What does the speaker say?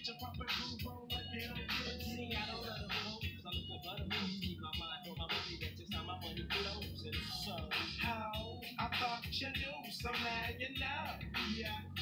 get your proper groove on like it don't get. See, I don't let them know, 'cause I look up other moves. Keep my mind on my money, that's just how my money flows. And so, how? I thought you knew, so now you know. Yeah.